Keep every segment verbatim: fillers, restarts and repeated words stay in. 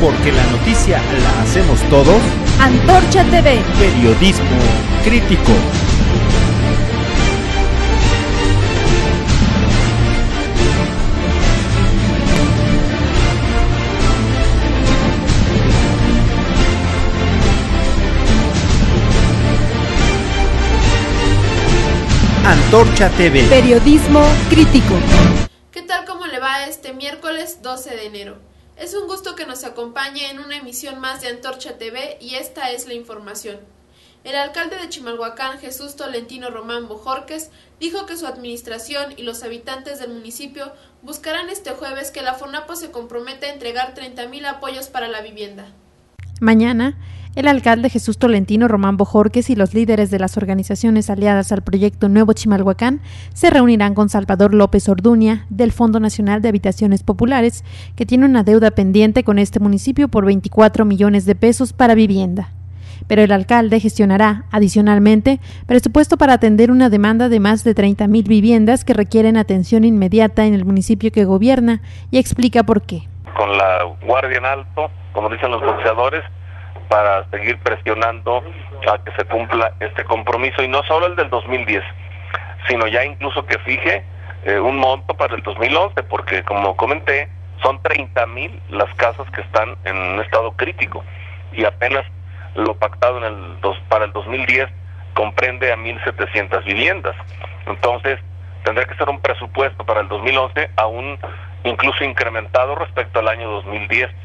porque la noticia la hacemos todos. Antorcha T V. Periodismo crítico. Antorcha T V. Periodismo crítico. ¿Qué tal? ¿Cómo le va este miércoles doce de enero? Es un gusto que nos acompañe en una emisión más de Antorcha T V y esta es la información. El alcalde de Chimalhuacán, Jesús Tolentino Román Bojorquez, dijo que su administración y los habitantes del municipio buscarán este jueves que la FONAPO se comprometa a entregar treinta mil apoyos para la vivienda. Mañana, el alcalde Jesús Tolentino Román Bojorquez y los líderes de las organizaciones aliadas al proyecto Nuevo Chimalhuacán se reunirán con Salvador López Orduña del Fondo Nacional de Habitaciones Populares, que tiene una deuda pendiente con este municipio por veinticuatro millones de pesos para vivienda. Pero el alcalde gestionará, adicionalmente, presupuesto para atender una demanda de más de treinta mil viviendas que requieren atención inmediata en el municipio que gobierna, y explica por qué. Con la guardia en alto, como dicen los boxeadores, para seguir presionando a que se cumpla este compromiso, y no solo el del dos mil diez, sino ya incluso que fije eh, un monto para el dos mil once, porque como comenté, son treinta mil las casas que están en un estado crítico, y apenas lo pactado en el dos, para el dos mil diez comprende a mil setecientas viviendas. Entonces tendrá que ser un presupuesto para el dos mil once aún incluso incrementado respecto al año dos mil diez.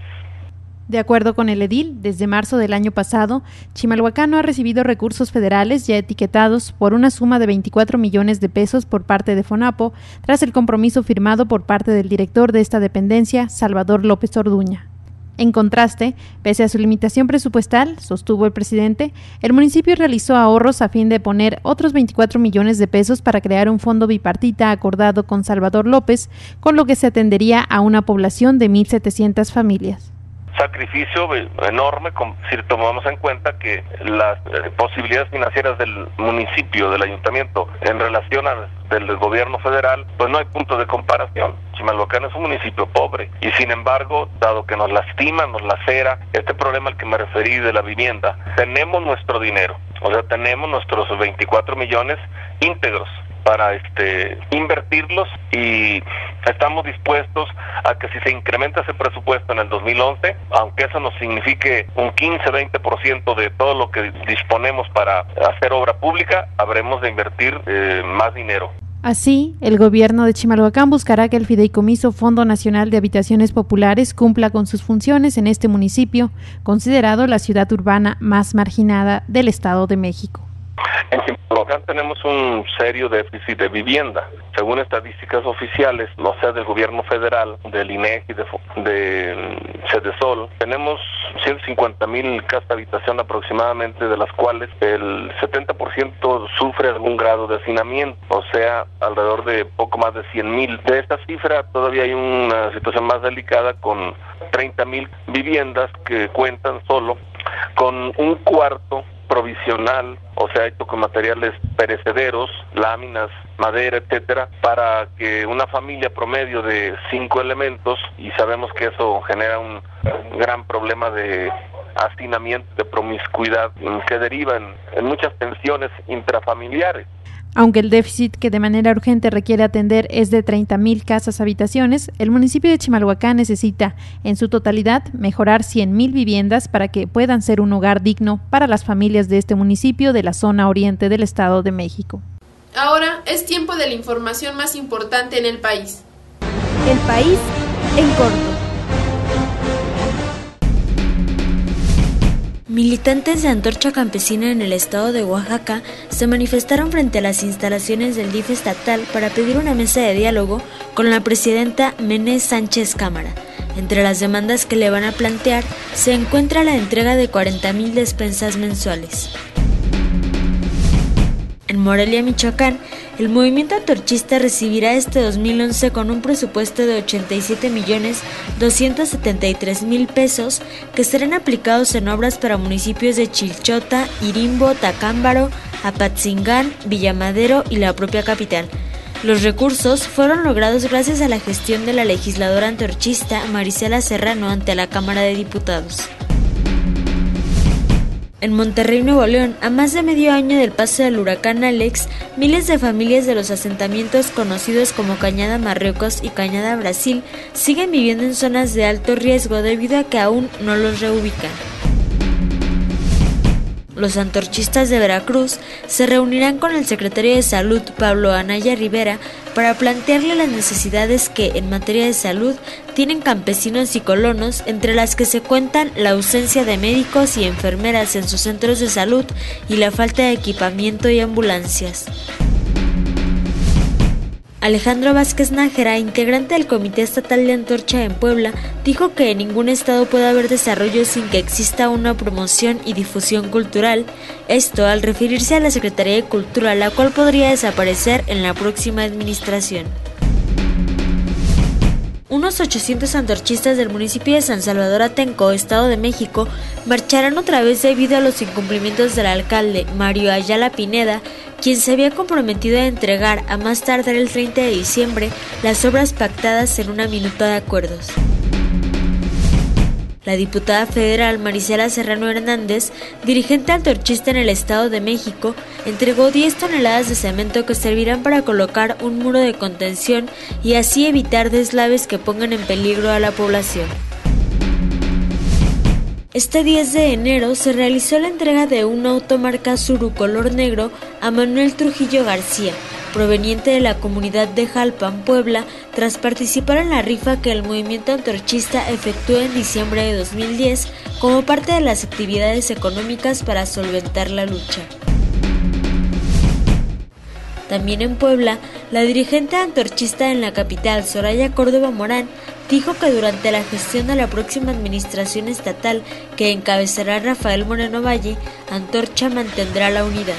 De acuerdo con el edil, desde marzo del año pasado, Chimalhuacán no ha recibido recursos federales ya etiquetados por una suma de veinticuatro millones de pesos por parte de FONAPO, tras el compromiso firmado por parte del director de esta dependencia, Salvador López Orduña. En contraste, pese a su limitación presupuestal, sostuvo el presidente, el municipio realizó ahorros a fin de poner otros veinticuatro millones de pesos para crear un fondo bipartita acordado con Salvador López, con lo que se atendería a una población de mil setecientas familias. Sacrificio enorme, si tomamos en cuenta que las eh, posibilidades financieras del municipio, del ayuntamiento, en relación al del gobierno federal, pues no hay punto de comparación. Chimalhuacán es un municipio pobre y sin embargo, dado que nos lastima, nos lacera este problema al que me referí de la vivienda, tenemos nuestro dinero, o sea, tenemos nuestros veinticuatro millones íntegros para este invertirlos, y estamos dispuestos a que si se incrementa ese presupuesto en el dos mil once, aunque eso nos signifique un quince a veinte por ciento de todo lo que disponemos para hacer obra pública, habremos de invertir eh, más dinero. Así, el gobierno de Chimalhuacán buscará que el Fideicomiso Fondo Nacional de Habitaciones Populares cumpla con sus funciones en este municipio, considerado la ciudad urbana más marginada del Estado de México. En Chimalhuacán tenemos un serio déficit de vivienda. Según estadísticas oficiales, no sea del gobierno federal, del INEGI, de, de Cedesol, tenemos ciento cincuenta mil casas de habitación aproximadamente, de las cuales el setenta por ciento sufre algún grado de hacinamiento, o sea, alrededor de poco más de cien mil. De esta cifra todavía hay una situación más delicada con treinta mil viviendas que cuentan solo con un cuarto provisional, o sea, hecho con materiales perecederos, láminas, madera, etcétera, para que una familia promedio de cinco elementos, y sabemos que eso genera un gran problema de hacinamiento, de promiscuidad, que deriva en, en muchas tensiones intrafamiliares. Aunque el déficit que de manera urgente requiere atender es de treinta mil casas habitaciones, el municipio de Chimalhuacán necesita, en su totalidad, mejorar cien mil viviendas para que puedan ser un hogar digno para las familias de este municipio de la zona oriente del Estado de México. Ahora es tiempo de la información más importante en el país. El país en corto. Militantes de Antorcha Campesina en el estado de Oaxaca se manifestaron frente a las instalaciones del D I F estatal para pedir una mesa de diálogo con la presidenta Menés Sánchez Cámara. Entre las demandas que le van a plantear se encuentra la entrega de cuarenta mil despensas mensuales. En Morelia, Michoacán, el movimiento antorchista recibirá este dos mil once con un presupuesto de ochenta y siete millones doscientos setenta y tres mil pesos que serán aplicados en obras para municipios de Chilchota, Irimbo, Tacámbaro, Apatzingán, Villamadero y la propia capital. Los recursos fueron logrados gracias a la gestión de la legisladora antorchista Marisela Serrano ante la Cámara de Diputados. En Monterrey, Nuevo León, a más de medio año del paso del huracán Alex, miles de familias de los asentamientos conocidos como Cañada Marruecos y Cañada Brasil siguen viviendo en zonas de alto riesgo debido a que aún no los reubican. Los antorchistas de Veracruz se reunirán con el secretario de Salud, Pablo Anaya Rivera, para plantearle las necesidades que, en materia de salud, tienen campesinos y colonos, entre las que se cuentan la ausencia de médicos y enfermeras en sus centros de salud y la falta de equipamiento y ambulancias. Alejandro Vázquez Nájera, integrante del Comité Estatal de Antorcha en Puebla, dijo que en ningún estado puede haber desarrollo sin que exista una promoción y difusión cultural, esto al referirse a la Secretaría de Cultura, la cual podría desaparecer en la próxima administración. Unos ochocientos antorchistas del municipio de San Salvador Atenco, Estado de México, marcharán otra vez debido a los incumplimientos del alcalde Mario Ayala Pineda, quien se había comprometido a entregar a más tardar el treinta de diciembre las obras pactadas en una minuta de acuerdos. La diputada federal Marisela Serrano Hernández, dirigente antorchista en el Estado de México, entregó diez toneladas de cemento que servirán para colocar un muro de contención y así evitar deslaves que pongan en peligro a la población. Este diez de enero se realizó la entrega de un auto marca Tsuru color negro a Manuel Trujillo García, proveniente de la comunidad de Jalpan, Puebla, tras participar en la rifa que el movimiento antorchista efectuó en diciembre de dos mil diez como parte de las actividades económicas para solventar la lucha. También en Puebla, la dirigente antorchista en la capital, Soraya Córdoba Morán, dijo que durante la gestión de la próxima administración estatal que encabezará Rafael Moreno Valle, Antorcha mantendrá la unidad.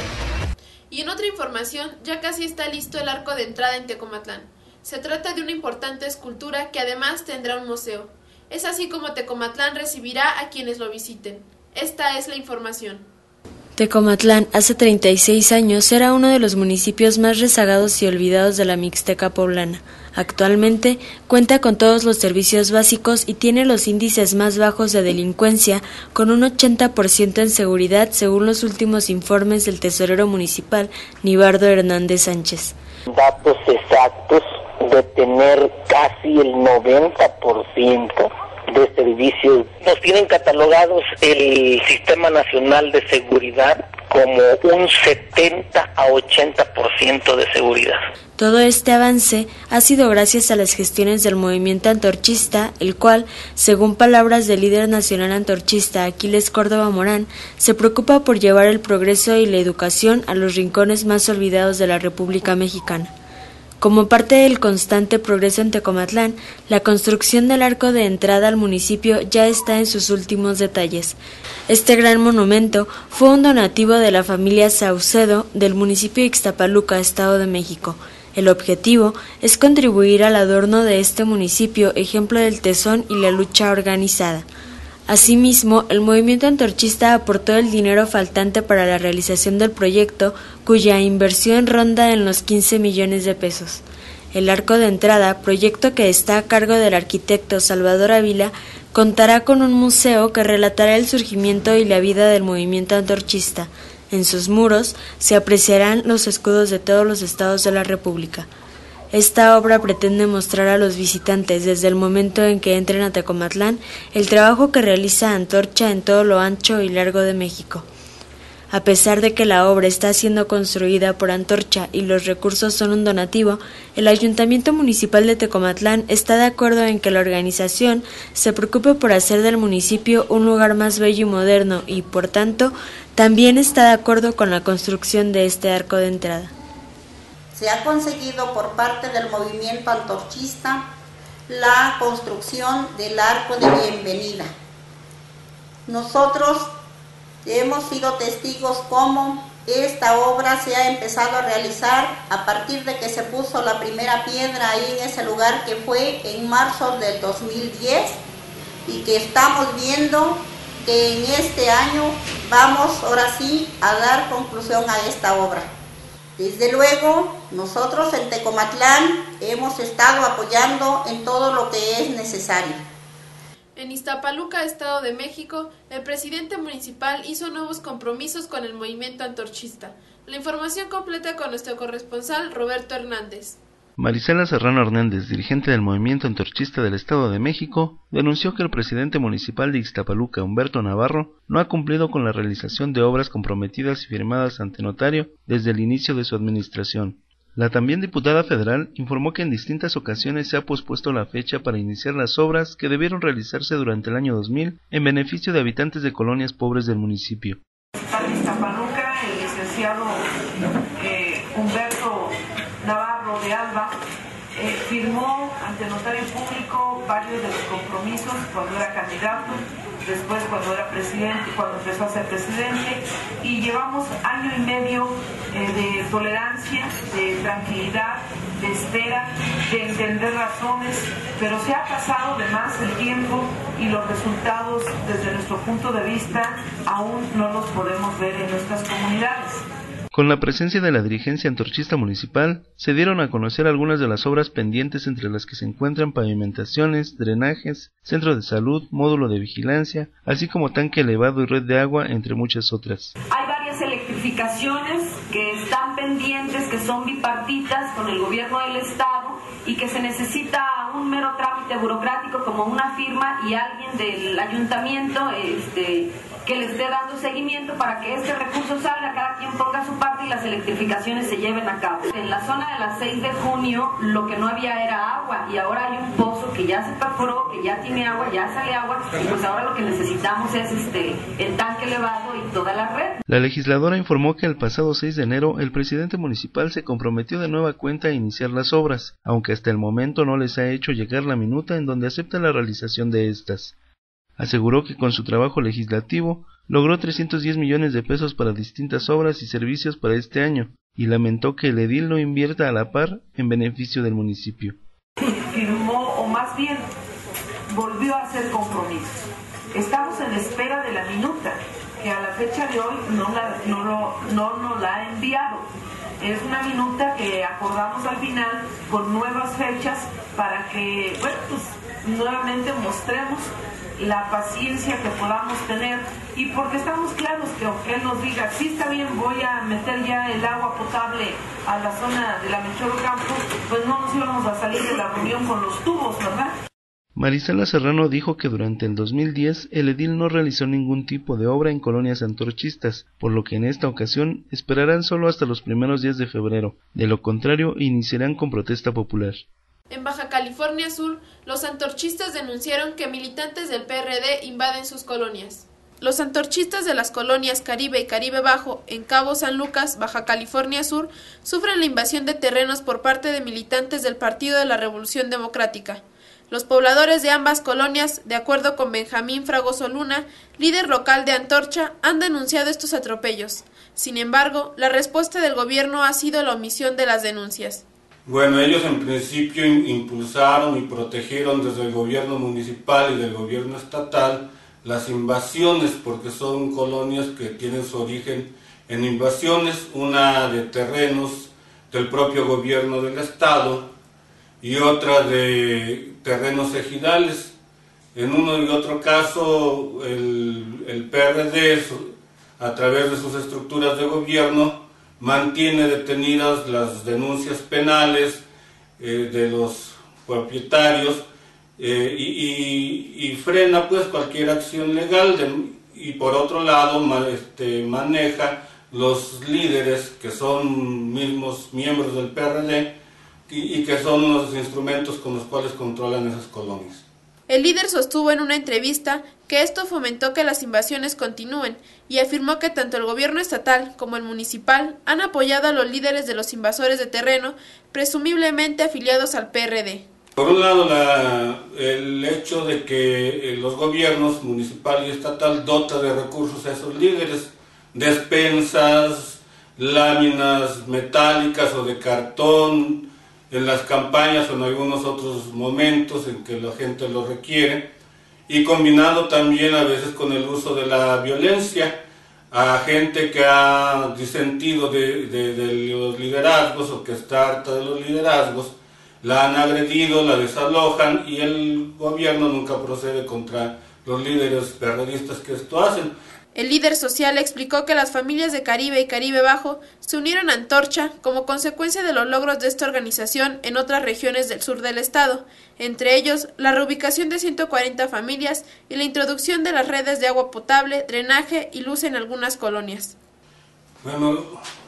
Y en otra información, ya casi está listo el arco de entrada en Tecomatlán. Se trata de una importante escultura que además tendrá un museo. Es así como Tecomatlán recibirá a quienes lo visiten. Esta es la información. Tecomatlán, hace treinta y seis años, era uno de los municipios más rezagados y olvidados de la Mixteca poblana. Actualmente cuenta con todos los servicios básicos y tiene los índices más bajos de delincuencia, con un ochenta por ciento en seguridad según los últimos informes del tesorero municipal, Nibardo Hernández Sánchez. Datos exactos de tener casi el noventa por ciento de servicios. Nos tienen catalogados el Sistema Nacional de Seguridad como un setenta a ochenta por ciento de seguridad. Todo este avance ha sido gracias a las gestiones del movimiento antorchista, el cual, según palabras del líder nacional antorchista Aquiles Córdoba Morán, se preocupa por llevar el progreso y la educación a los rincones más olvidados de la República Mexicana. Como parte del constante progreso en Tecomatlán, la construcción del arco de entrada al municipio ya está en sus últimos detalles. Este gran monumento fue un donativo de la familia Saucedo del municipio de Ixtapaluca, Estado de México. El objetivo es contribuir al adorno de este municipio, ejemplo del tesón y la lucha organizada. Asimismo, el movimiento antorchista aportó el dinero faltante para la realización del proyecto, cuya inversión ronda en los quince millones de pesos. El arco de entrada, proyecto que está a cargo del arquitecto Salvador Ávila, contará con un museo que relatará el surgimiento y la vida del movimiento antorchista. En sus muros se apreciarán los escudos de todos los estados de la República. Esta obra pretende mostrar a los visitantes, desde el momento en que entren a Tecomatlán, el trabajo que realiza Antorcha en todo lo ancho y largo de México. A pesar de que la obra está siendo construida por Antorcha y los recursos son un donativo, el Ayuntamiento Municipal de Tecomatlán está de acuerdo en que la organización se preocupe por hacer del municipio un lugar más bello y moderno y, por tanto, también está de acuerdo con la construcción de este arco de entrada. Se ha conseguido por parte del movimiento antorchista la construcción del arco de bienvenida. Nosotros hemos sido testigos cómo esta obra se ha empezado a realizar a partir de que se puso la primera piedra ahí en ese lugar, que fue en marzo del dos mil diez, y que estamos viendo que en este año vamos ahora sí a dar conclusión a esta obra. Desde luego, nosotros en Tecomatlán hemos estado apoyando en todo lo que es necesario. En Iztapaluca, Estado de México, el presidente municipal hizo nuevos compromisos con el movimiento antorchista. La información completa con nuestro corresponsal Roberto Hernández. Marisela Serrano Hernández, dirigente del movimiento antorchista del Estado de México, denunció que el presidente municipal de Iztapaluca, Humberto Navarro, no ha cumplido con la realización de obras comprometidas y firmadas ante notario desde el inicio de su administración. La también diputada federal informó que en distintas ocasiones se ha pospuesto la fecha para iniciar las obras que debieron realizarse durante el año dos mil en beneficio de habitantes de colonias pobres del municipio. En Iztapaluca, el licenciado eh, Humberto Navarro de Alba eh, firmó ante notario público varios de los compromisos cuando era candidato, después cuando era presidente, cuando empezó a ser presidente, y llevamos año y medio eh, de tolerancia, de tranquilidad, de espera, de entender razones, pero se ha pasado de más el tiempo y los resultados desde nuestro punto de vista aún no los podemos ver en nuestras comunidades. Con la presencia de la dirigencia antorchista municipal, se dieron a conocer algunas de las obras pendientes, entre las que se encuentran pavimentaciones, drenajes, centro de salud, módulo de vigilancia, así como tanque elevado y red de agua, entre muchas otras. Hay varias electrificaciones que están pendientes, que son bipartitas con el gobierno del estado y que se necesita un mero trámite burocrático como una firma y alguien del ayuntamiento este, que le esté dando seguimiento para que este recurso salga, cada quien ponga su parte y las electrificaciones se lleven a cabo. En la zona de las seis de junio lo que no había era agua y ahora hay un pozo que ya se perforó, que ya tiene agua, ya sale agua y pues ahora lo que necesitamos es este el tanque elevado y toda la red. La legisladora informó que el pasado seis de enero el presidente municipal se comprometió de nueva cuenta a iniciar las obras, aunque hasta el momento no les ha hecho llegar la minuta en donde acepta la realización de estas. Aseguró que con su trabajo legislativo logró trescientos diez millones de pesos para distintas obras y servicios para este año, y lamentó que el edil no invierta a la par en beneficio del municipio. Firmó, o más bien, volvió a hacer compromisos. Estamos en espera de la minuta, que a la fecha de hoy no, la, no, lo, no nos la ha enviado. Es una minuta que acordamos al final con nuevas fechas para que, bueno, pues nuevamente mostremos la paciencia que podamos tener y porque estamos claros que aunque él nos diga, sí está bien, voy a meter ya el agua potable a la zona de la Melchor Ocampo, pues no nos íbamos a salir de la reunión con los tubos, ¿verdad? Marisela Serrano dijo que durante el dos mil diez el edil no realizó ningún tipo de obra en colonias antorchistas, por lo que en esta ocasión esperarán solo hasta los primeros días de febrero, de lo contrario iniciarán con protesta popular. En Baja California Sur, los antorchistas denunciaron que militantes del P R D invaden sus colonias. Los antorchistas de las colonias Caribe y Caribe Bajo, en Cabo San Lucas, Baja California Sur, sufren la invasión de terrenos por parte de militantes del Partido de la Revolución Democrática. Los pobladores de ambas colonias, de acuerdo con Benjamín Fragoso Luna, líder local de Antorcha, han denunciado estos atropellos. Sin embargo, la respuesta del gobierno ha sido la omisión de las denuncias. Bueno, ellos en principio impulsaron y protegieron desde el gobierno municipal y del gobierno estatal las invasiones, porque son colonias que tienen su origen en invasiones, una de terrenos del propio gobierno del estado y otra de terrenos ejidales. En uno y otro caso el, el P R D, a través de sus estructuras de gobierno, mantiene detenidas las denuncias penales eh, de los propietarios eh, y, y, y frena pues cualquier acción legal de, y por otro lado ma, este, maneja los líderes que son mismos miembros del P R D y, y que son los instrumentos con los cuales controlan esas colonias. El líder sostuvo en una entrevista que esto fomentó que las invasiones continúen y afirmó que tanto el gobierno estatal como el municipal han apoyado a los líderes de los invasores de terreno, presumiblemente afiliados al P R D. Por un lado, la, el hecho de que los gobiernos municipal y estatal dotan de recursos a esos líderes, despensas, láminas metálicas o de cartón, en las campañas o en algunos otros momentos en que la gente lo requiere, y combinado también a veces con el uso de la violencia. a gente que ha disentido de, de, de los liderazgos o que está harta de los liderazgos, la han agredido, la desalojan y el gobierno nunca procede contra los líderes periodistas que esto hacen. El líder social explicó que las familias de Caribe y Caribe Bajo se unieron a Antorcha como consecuencia de los logros de esta organización en otras regiones del sur del estado, entre ellos la reubicación de ciento cuarenta familias y la introducción de las redes de agua potable, drenaje y luz en algunas colonias. Bueno,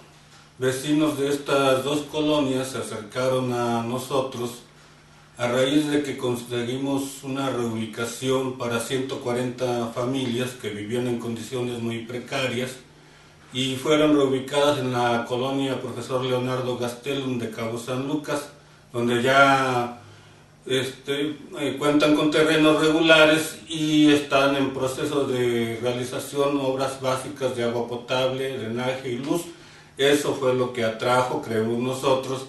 vecinos de estas dos colonias se acercaron a nosotros a raíz de que conseguimos una reubicación para ciento cuarenta familias que vivían en condiciones muy precarias y fueron reubicadas en la colonia Profesor Leonardo Gastelum de Cabo San Lucas, donde ya este, eh, cuentan con terrenos regulares y están en proceso de realización obras básicas de agua potable, drenaje y luz. Eso fue lo que atrajo, creemos nosotros,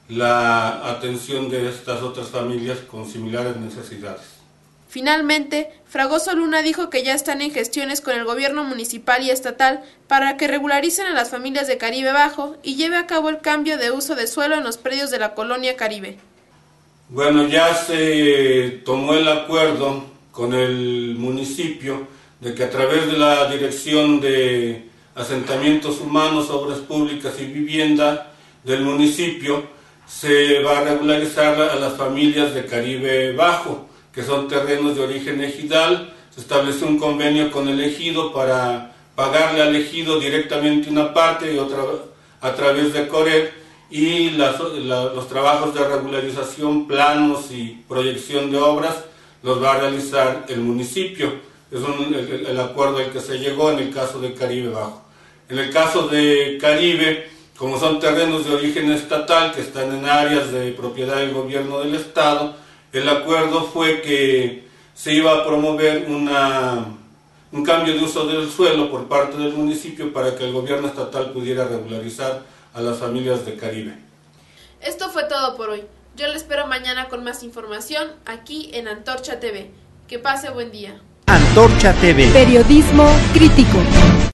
la atención de estas otras familias con similares necesidades. Finalmente, Fragoso Luna dijo que ya están en gestiones con el gobierno municipal y estatal para que regularicen a las familias de Caribe Bajo y lleve a cabo el cambio de uso de suelo en los predios de la colonia Caribe. Bueno, ya se tomó el acuerdo con el municipio de que a través de la Dirección de Asentamientos Humanos, Obras Públicas y Vivienda del municipio se va a regularizar a las familias de Caribe Bajo, que son terrenos de origen ejidal. Se estableció un convenio con el ejido para pagarle al ejido directamente una parte y otra a través de CORED, y las, la, los trabajos de regularización, planos y proyección de obras los va a realizar el municipio. Es un, el, el acuerdo al que se llegó en el caso de Caribe Bajo. En el caso de Caribe, como son terrenos de origen estatal que están en áreas de propiedad del gobierno del estado, el acuerdo fue que se iba a promover una, un cambio de uso del suelo por parte del municipio para que el gobierno estatal pudiera regularizar a las familias de Caribe. Esto fue todo por hoy. Yo les espero mañana con más información aquí en Antorcha T V. Que pase buen día. Antorcha T V. Periodismo crítico.